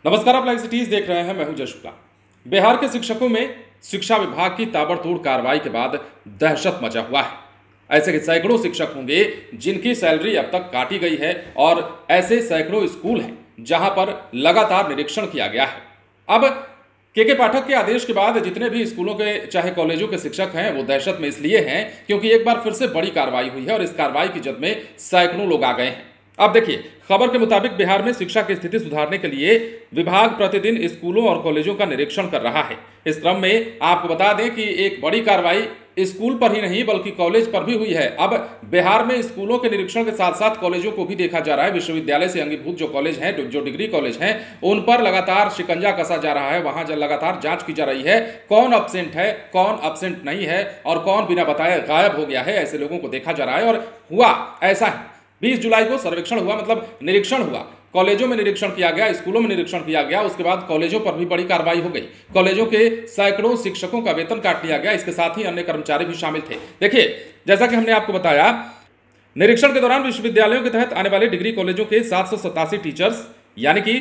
नमस्कार, आप live cities देख रहे हैं। मैं हूं जय शुक्ला। बिहार के शिक्षकों में शिक्षा विभाग की ताबड़तोड़ कार्रवाई के बाद दहशत मचा हुआ है। ऐसे के सैकड़ों शिक्षक होंगे जिनकी सैलरी अब तक काटी गई है और ऐसे सैकड़ों स्कूल हैं जहां पर लगातार निरीक्षण किया गया है। अब के पाठक के आदेश के बाद जितने भी स्कूलों के चाहे कॉलेजों के शिक्षक हैं वो दहशत में इसलिए हैं क्योंकि एक बार फिर से बड़ी कार्रवाई हुई है और इस कार्रवाई की जद में सैकड़ों लोग आ गए हैं। अब देखिए, खबर के मुताबिक बिहार में शिक्षा की स्थिति सुधारने के लिए विभाग प्रतिदिन स्कूलों और कॉलेजों का निरीक्षण कर रहा है। इस क्रम में आपको बता दें कि एक बड़ी कार्रवाई स्कूल पर ही नहीं बल्कि कॉलेज पर भी हुई है। अब बिहार में स्कूलों के निरीक्षण के साथ साथ कॉलेजों को भी देखा जा रहा है। विश्वविद्यालय से अंगीभूत जो कॉलेज हैं, जो डिग्री कॉलेज हैं, उन पर लगातार शिकंजा कसा जा रहा है। वहां लगातार जांच की जा रही है, कौन अब्सेंट है, कौन अब्सेंट नहीं है और कौन बिना बताए गायब हो गया है। ऐसे लोगों को देखा जा रहा है। और हुआ ऐसा है, 20 जुलाई को सर्वेक्षण हुआ, मतलब निरीक्षण हुआ। कॉलेजों में निरीक्षण किया गया, स्कूलों में निरीक्षण किया गया। उसके बाद कॉलेजों पर भी बड़ी कार्रवाई हो गई। कॉलेजों के सैकड़ों शिक्षकों का वेतन काट लिया गया। इसके साथ ही अन्य कर्मचारी भी शामिल थे। देखिए, जैसा कि हमने आपको बताया, निरीक्षण के दौरान विश्वविद्यालयों के तहत आने वाले डिग्री कॉलेजों के 787 टीचर्स यानी कि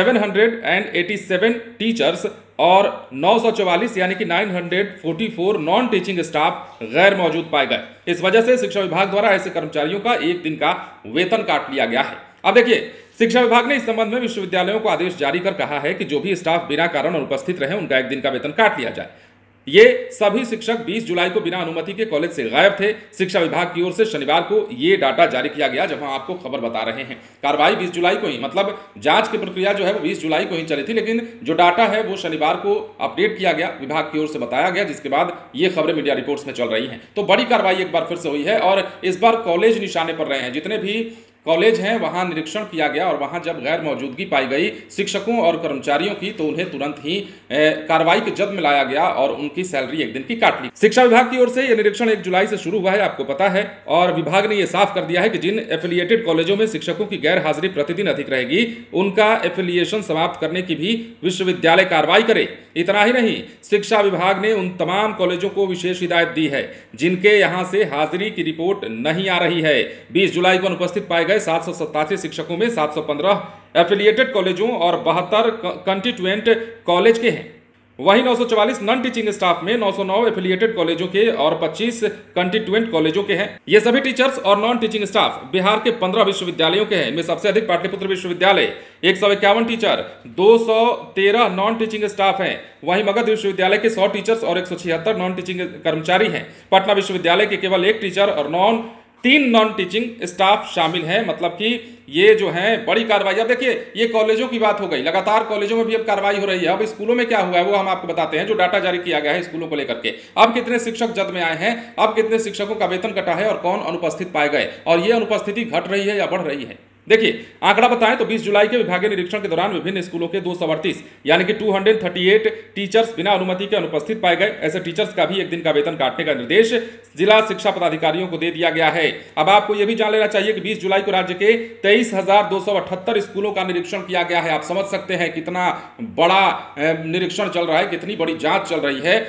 787 टीचर्स और 944 यानी कि 944 नॉन टीचिंग स्टाफ गैर मौजूद पाए गए। इस वजह से शिक्षा विभाग द्वारा ऐसे कर्मचारियों का एक दिन का वेतन काट लिया गया है। अब देखिए, शिक्षा विभाग ने इस संबंध में विश्वविद्यालयों को आदेश जारी कर कहा है कि जो भी स्टाफ बिना कारण अनुपस्थित रहे उनका एक दिन का वेतन काट लिया जाए। ये सभी शिक्षक 20 जुलाई को बिना अनुमति के कॉलेज से गायब थे। शिक्षा विभाग की ओर से शनिवार को ये डाटा जारी किया गया, जब हम आपको खबर बता रहे हैं। कार्रवाई 20 जुलाई को ही, मतलब जांच की प्रक्रिया जो है वो 20 जुलाई को ही चली थी, लेकिन जो डाटा है वो शनिवार को अपडेट किया गया, विभाग की ओर से बताया गया, जिसके बाद ये खबरें मीडिया रिपोर्ट्स में चल रही हैं। तो बड़ी कार्रवाई एक बार फिर से हुई है और इस बार कॉलेज निशाने पर रहे हैं। जितने भी कॉलेज हैं वहां निरीक्षण किया गया और वहां जब गैर मौजूदगी पाई गई शिक्षकों और कर्मचारियों की, तो उन्हें तुरंत ही कार्रवाई की जद में लाया गया और उनकी सैलरी एक दिन की काट ली। शिक्षा विभाग की ओर से यह निरीक्षण 1 जुलाई से शुरू हुआ है, आपको पता है। और विभाग ने यह साफ कर दिया है कि जिन एफिलिएटेड कॉलेजों में शिक्षकों की गैर हाजिरी प्रतिदिन अधिक रहेगी, उनका एफिलिएशन समाप्त करने की भी विश्वविद्यालय कार्रवाई करे। इतना ही नहीं, शिक्षा विभाग ने उन तमाम कॉलेजों को विशेष हिदायत दी है जिनके यहां से हाजिरी की रिपोर्ट नहीं आ रही है। 20 जुलाई को अनुपस्थित पाए गए 787 शिक्षकों में 715 एफिलिएटेड कॉलेजों और 72 कंस्टिट्यूएंट कॉलेज के हैं। वहीं 944 नॉन टीचिंग स्टाफ में 909 एफिलिएटेड कॉलेजों के और 25 कंस्टिट्यूएंट कॉलेजों के हैं। ये सभी टीचर्स और नॉन टीचिंग स्टाफ बिहार के 15 विश्वविद्यालयों के हैं। इनमें सबसे अधिक पाटलिपुत्र विश्वविद्यालय 151 टीचर, 213 नॉन टीचिंग स्टाफ हैं। वहीं मगध विश्वविद्यालय के 100 टीचर्स और 176 नॉन टीचिंग कर्मचारी हैं। पटना विश्वविद्यालय के केवल 1 टीचर और 3 नॉन टीचिंग स्टाफ शामिल हैं। मतलब कि ये जो है बड़ी कार्रवाई। अब देखिए, ये कॉलेजों की बात हो गई, लगातार कॉलेजों में भी अब कार्रवाई हो रही है। अब स्कूलों में क्या हुआ है वो हम आपको बताते हैं, जो डाटा जारी किया गया है स्कूलों को लेकर के। अब कितने शिक्षक जद में आए हैं, अब कितने शिक्षकों का वेतन कटा है और कौन अनुपस्थित पाए गए, और ये अनुपस्थिति घट रही है या बढ़ रही है। देखिए, आंकड़ा बताएं तो 20 जुलाई के विभागीय निरीक्षण के दौरान विभिन्न स्कूलों के 238 यानी कि 238 टीचर्स बिना अनुमति के अनुपस्थित पाए गए। ऐसे टीचर्स का भी एक दिन का वेतन काटने का निर्देश जिला शिक्षा पदाधिकारियों को दे दिया गया है। अब आपको यह भी जान लेना चाहिए कि 20 जुलाई को राज्य के 23,278 स्कूलों का निरीक्षण किया गया है। आप समझ सकते हैं कितना बड़ा निरीक्षण चल रहा है, कितनी बड़ी जांच चल रही है।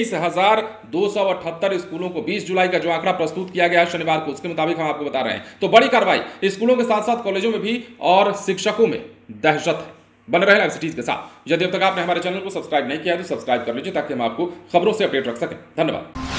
23,278 स्कूलों को 20 जुलाई का जो आंकड़ा प्रस्तुत किया गया है शनिवार को, उसके मुताबिक हम आपको बता रहे हैं। तो बड़ी कार्रवाई स्कूलों के साथ साथ कॉलेजों में भी और शिक्षकों में दहशत है। बन रहे लाइव सिटीज के साथ। यदि अब तक आपने हमारे चैनल को सब्सक्राइब नहीं किया तो सब्सक्राइब कर लीजिए ताकि हम आपको खबरों से अपडेट रख सकें। धन्यवाद।